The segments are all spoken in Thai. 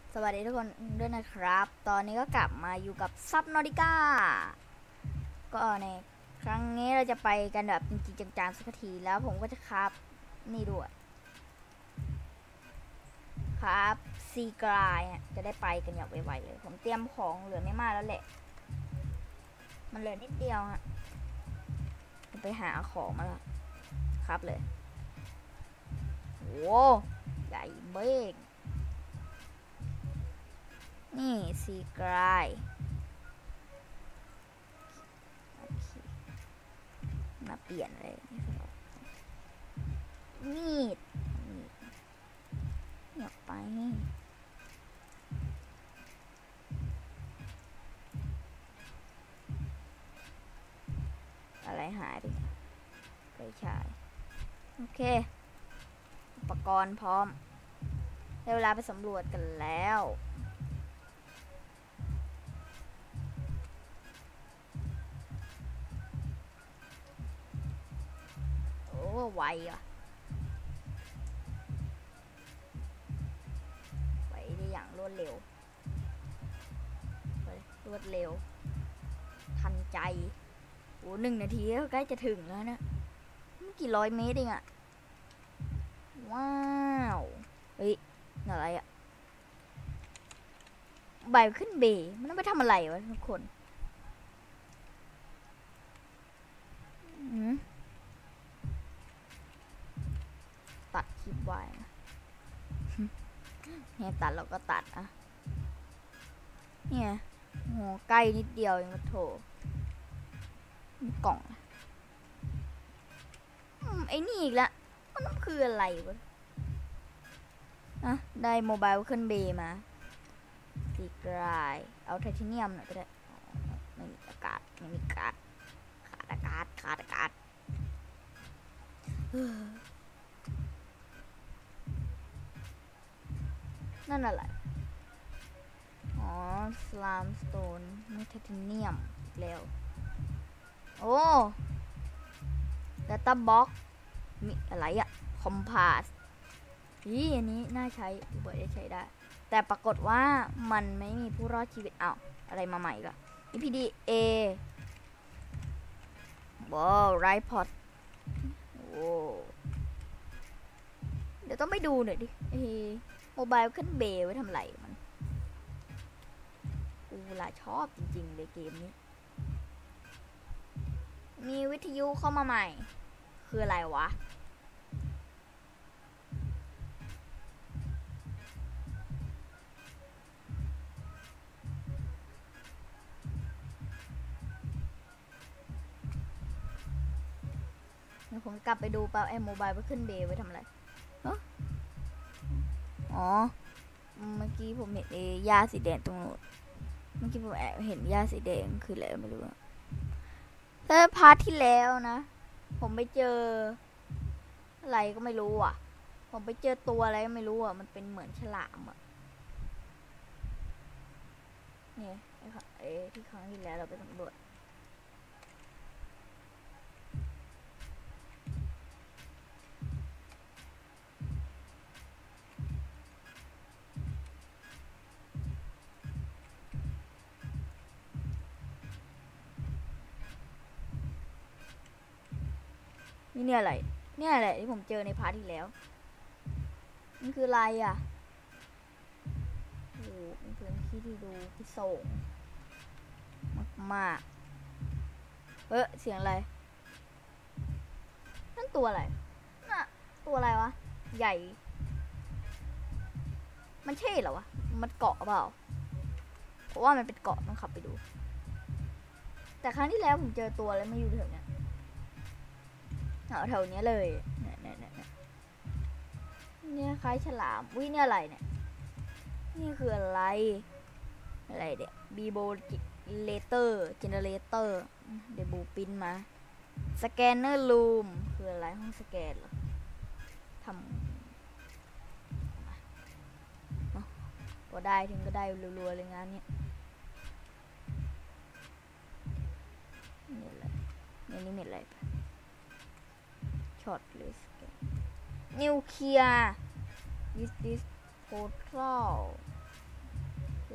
สวัสดีทุกคนด้วยนะครับ ตอนนี้ก็กลับมาอยู่กับซับนอริก้าก็ในครั้งนี้เราจะไปกันแบบจริงๆจังๆสักทีแล้วผมก็จะครับนี่ด้วยครับซีกรายจะได้ไปกันอย่างไวๆเลยผมเตรียมของเหลือไม่มากแล้วแหละมันเหลือนิดเดียวฮะไปหาของมาแล้วครับเลยโอ้ใหญ่เบ้งนี่ซีกรายมาเปลี่ยนเลยมีดอยากไปอะไรหายดิไปใช่โอเคอุปกรณ์พร้อมได้เวลาไปสำรวจกันแล้วโอ้ไวอ่ะไปได้อย่างรวดเร็วทันใจโอ้1 นาทีก็ใกล้จะถึงแล้วนะไม่กี่ร้อยเมตรเองอะว้าวเฮ้ยอะไรอะใบขึ้นเบย์มันต้องไปทำอะไรวะทุกคนตัดคลิปไว้นะเนี่ยตัดเราก็ตัดอะเนี่ยโหใกล้นิดเดียวเองมาโถมีกล่องไอ้นี่อีกละมันคืออะไรวะอะได้โมบายขึ้นเบย์มาสีกรายเอาไทเทเนียมหน่อยก็ได้ไม่มีอากาศไม่มีอากาศขาดอากาศนั่นอะไรอ๋อสลามสโตนไม่ไทเทเนียมอีกแล้วโอ้ดัตต้าบ็อกมีอะไรอะคอมพาสอันนี้น่าใช้ดูเบิร์ดใช้ได้แต่ปรากฏว่ามันไม่มีผู้รอดชีวิตอ้าวอะไรมาใหม่ก็ EPDA ว้าวไรพอดโอ้เดี๋ยวต้องไปดูหน่อยดิโมบายขึ้นเบย์ไว้ทำไรมันกูละชอบจริงๆเลยเกมนี้มีวิทยุเข้ามาใหม่คืออะไรวะเดี๋ยวผมกลับไปดูเปล่าโมบายไปขึ้นเบย์ไว้ทำอะไรอ๋อเมื่อกี้ผมเห็นหญ้าสีแดงตรงนู้นเมื่อกี้ผมเห็นหญ้าสีแดงคืออะไรไม่รู้ถ้าพาร์ทที่แล้วนะผมไปเจออะไรก็ไม่รู้อ่ะผมไปเจอตัวอะไรก็ไม่รู้อ่ะมันเป็นเหมือนฉลามอ่ะเนี่ยที่ครั้งที่แล้วเราไปสำรวจนี่เนี่ยอะไรเนี่ยแหละที่ผมเจอในพาร์ทที่แล้วมันคืออะไรอ่ะโอ้เป็นพื้นที่ที่ดูพิศวงมากเสียงอะไรนั่นตัวอะไรน่ะตัวอะไรวะใหญ่มันใช่เหรอวะมันเกาะเปล่าเพราะว่ามันเป็นเกาะต้องขับไปดูแต่ครั้งที่แล้วผมเจอตัวแล้วไม่อยู่แถวเนี้ยแถวเนี้ยเลยเนี่ยคล้ายฉลามวิเนี่ยอะไรเนี่ยนี่คืออะไรเดี๋ยวบีโบเลเตอร์เจเนเรเตอร์เดี๋ยวบูปินมาสแกนเนอร์รูมคืออะไรห้องสแกนเหรอทำก็ได้ถึงก็ได้รัวๆเลยงานนี้นี่อะไรนี่เม็ดอะไรช็อตเลยสแกนนิวเคลียร์ this portal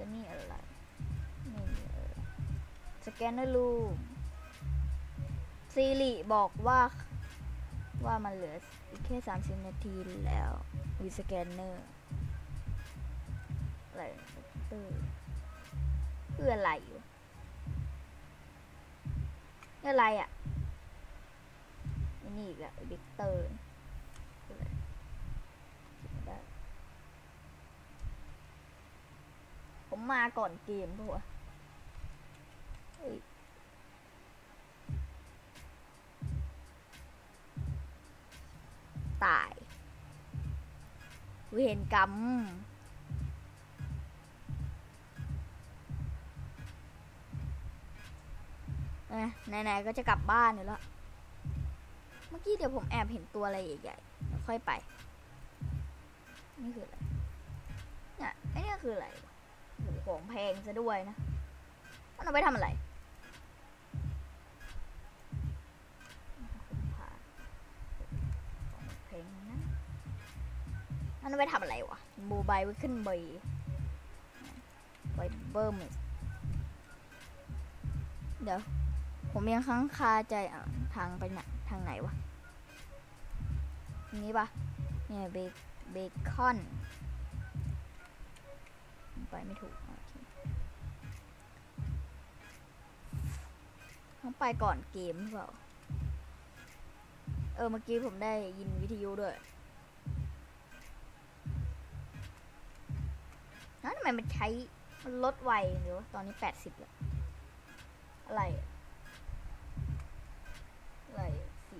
แล้วนี่อะไรนี่สแกนเนอร์รูมซีริบอกว่ามันเหลืออีกแค่30 นาทีแล้วมีสแกนเนอร์อะไรคืออะไรอยู่อะไรอ่ะนี่อีกแล้ววิกเตอร์ผมมาก่อนเกมปะวะตายเวรกรรมไหนๆก็จะกลับบ้านอยู่แล้วเมื่อกี้เดี๋ยวผมแอบเห็นตัวอะไรใหญ่ๆแล้วค่อยไปนี่คืออะไรเนี่ยไอ้นี่คืออะไรของแพงซะด้วยนะมันเอาไปทำอะไรของแพงนะมันเอาไปทำอะไรวะโมบายไว้ขึ้นใบเบิ้มเดี๋ยวผมยังค้างคาใจทางไปเนี่ยทางไหนวะนี้ปะเนี่ยเบคอนไปไม่ถูกต้องไปก่อนเกมหรือเปล่าเมื่อกี้ผมได้ยินวิทยุด้วยทำไมมันใช้มันลดไวหรือว่าตอนนี้80แล้วอะไรสี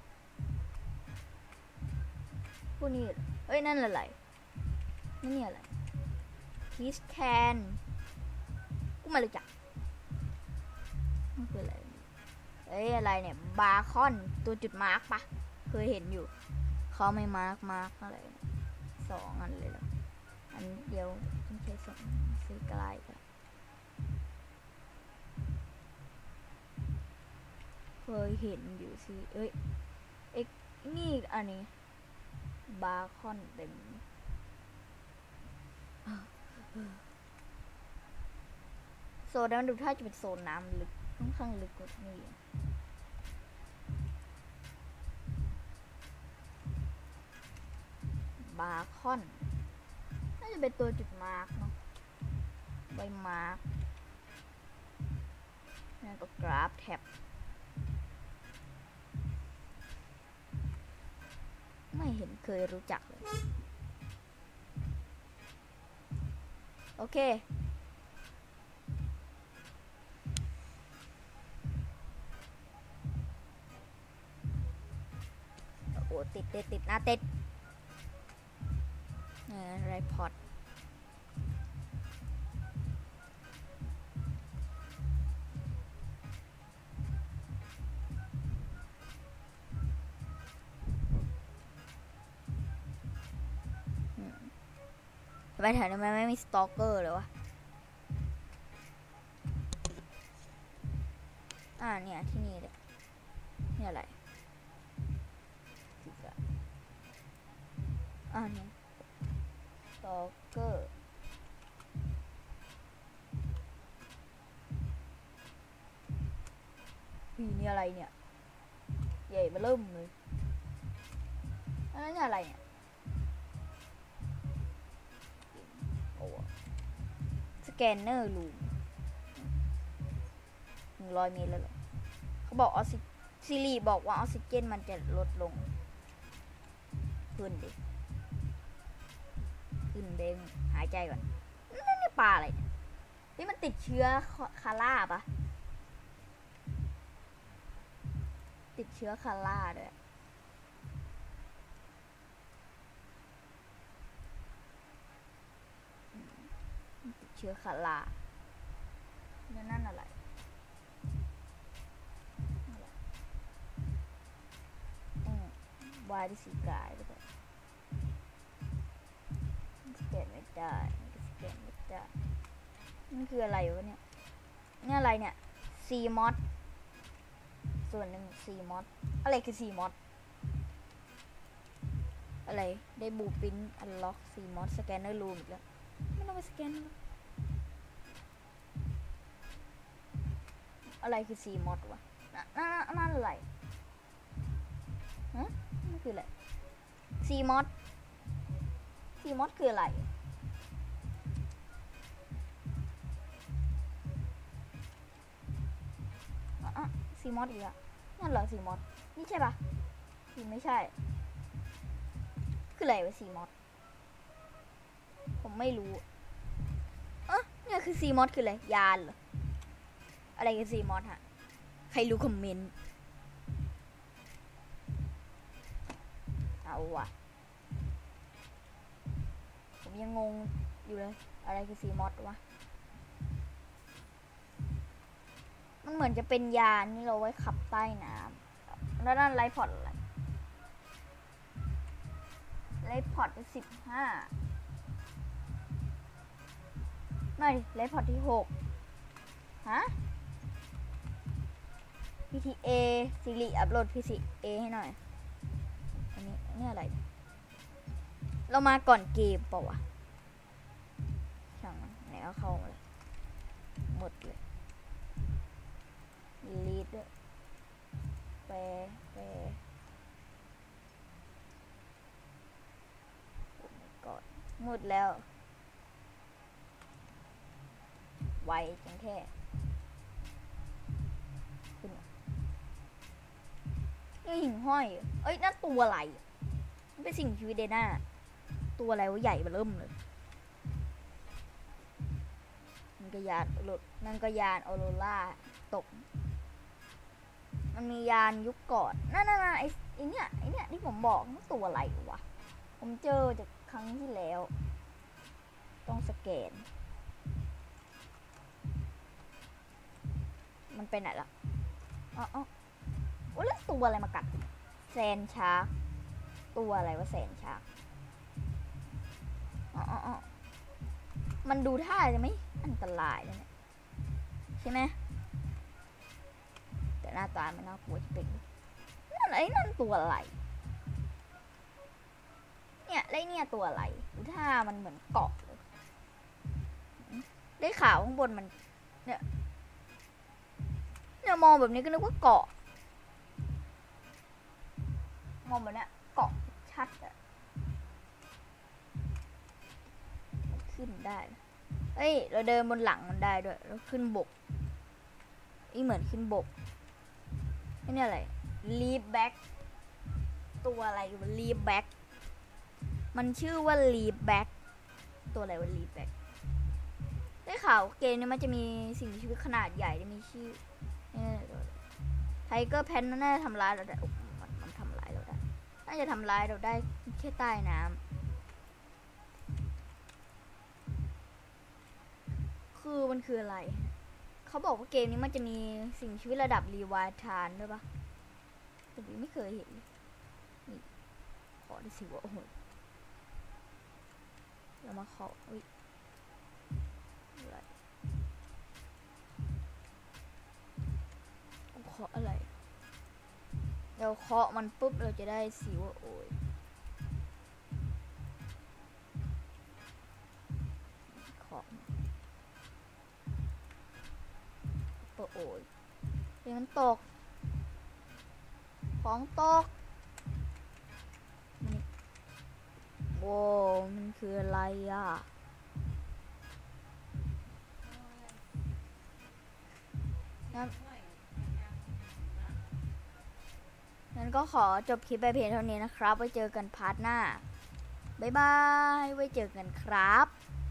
พวกนี้เอ้ยนั่นอะไรนี่อะไรพีชแคนกูไม่รู้จักมันคืออะไรอะไรเนี่ยบาคอนตัวจุดมาร์กปะเคยเห็นอยู่เขาไม่มาร์กอะไร2 อันเลยเหรออันเดียวต้องใช้2ซื้อไกลกันเคยเห็นอยู่สินี่อันนี้บาคอนเต็มโซนนั้นดูถ้าจะเป็นโซนน้ำลึกค่อนข้างลึกกว่านี้บาคอนน่าจะเป็นตัวจุดมาร์กเนาะใบมาร์กนั่นก็กราฟแท็บไม่เห็นเคยรู้จักเลยโอเคโอ้ติดนะติดไรพอดไปแถวนี้ไม่มีสตอกเกอร์เลยวะเนี่ยที่นี่เลยนี่อะไรเนี่ยสตอกเกอร์นี่อะไรเนี่ยใหญ่มาเริ่มเลยอันนั้นอะไรเนี่ยสแกนเนอร์รูม100 เมตรแล้วเหรอเขาบอกซิริบอกว่าออกซิเจนมันจะลดลงขึ้นดิขึ้นเด้งหายใจก่อนนี่ปลาอะไรนี่มันติดเชื้อคาร่าปะติดเชื้อคาร่าด้วยติดเชื้อคาร่านั่นอะไรวายที่สีกายหรือเปล่าสแกนไม่ได้นี่คืออะไรวะเนี่ยนี่อะไรเนี่ยซีมอสส่วนหนึ่งซีมอสอะไรคือซีมอสอะไรได้บูปินอันล็อกซีมอสสแกนเนอร์รูมอีกแล้วไม่ต้องไปสแกนอะไรคือซีมอสวะนั่นอะไรฮะนั่นคืออะไรซีมอสคืออะไรซีมอสอีกอะนั่นเหรอซีมอสนี่ใช่ปะหรือไม่ใช่คืออะไรวะซีมอสผมไม่รู้เนี่ยคือซีมอสคืออะไรยานเหรออะไรคือซีมอสฮะใครรู้คอมเมนต์เอาวะผมยังงงอยู่เลยอะไรคือซีมอสวะมันเหมือนจะเป็นยานที่เราไว้ขับใต้น้ำแล้วนั่นไลพอดอะไรไลพอดที่15ไม่ไลพอดที่6ฮะ PTA ซิริอัพโหลด PTA ให้หน่อยอันนี้อะไรเรามาก่อนเกมเปล่าวะช่างมันไหนเอาเข้ามาเลยหมดเลยลีดด้วยแปลก่อนหมดแล้วไวจังแค่นี่หิ่งห้อยเอ้ยนั่นตัวอะไรมันเป็นสิ่งชีวิตเดน่าตัวอะไรวะใหญ่เบิ่มเลยมันก็ยานรถนั่นก็ยานออโรราตกมันมียานยุคก่อนนั่นไอ้เนี่ยที่ผมบอกมันตัวอะไรวะผมเจอจากครั้งที่แล้วต้องสแกนมันไปไหนละอ๋อแล้วตัวอะไรมากัดแซนชาร์กตัวอะไรวะแซนชาร์กอ๋อมันดูท่าจะไม่อันตรายเลยเนี่ยใช่ไหมแต่หน้าตามันน่ากลัวจะเป็นนั่นตัวอะไรเนี่ยตัวอะไรดูท่ามันเหมือนเกาะเลยได้ข่าวข้างบนมันเนี่ยมองแบบนี้ก็นึกว่าเกาะมองแบบนี้เกาะชัดอะขึ้นได้เอ้ยเราเดินบนหลังมันได้ด้วยแล้วขึ้นบกเหมือนขึ้นบกนี่อะไรลีฟแบ็กตัวอะไรวะลีฟแบ็กมันชื่อว่าลีฟแบ็กตัวอะไรวะลีฟแบ็กได้ข่าวเกมนี้มันจะมีสิ่งมีชีวิตขนาดใหญ่จะมีชื่อไทเกอร์แพนน่าจะทำร้ายเราได้มันทำร้ายเราได้น่าจะทำร้ายเราได้แค่ใต้น้ำคือมันคืออะไรเขาบอกว่าเกมนี้มันจะมีสิ่งชีวิตระดับรีวายทานด้วยปะแต่ผมไม่เคยเห็นนี่ขอได้สิว่าโอ้โหเรามาขออะไรเคาะอะไรเราเคาะมันปุ๊บเราจะได้สิว่าโอ้ยเคาะโอ้ยเดี๋ยวมันตกของตกโว้มันคืออะไรอ่ะงั้นก็ขอจบคลิปไปเพียงเท่านี้นะครับไว้เจอกันพาร์ทหน้าบ๊ายบายไว้เจอกันครับ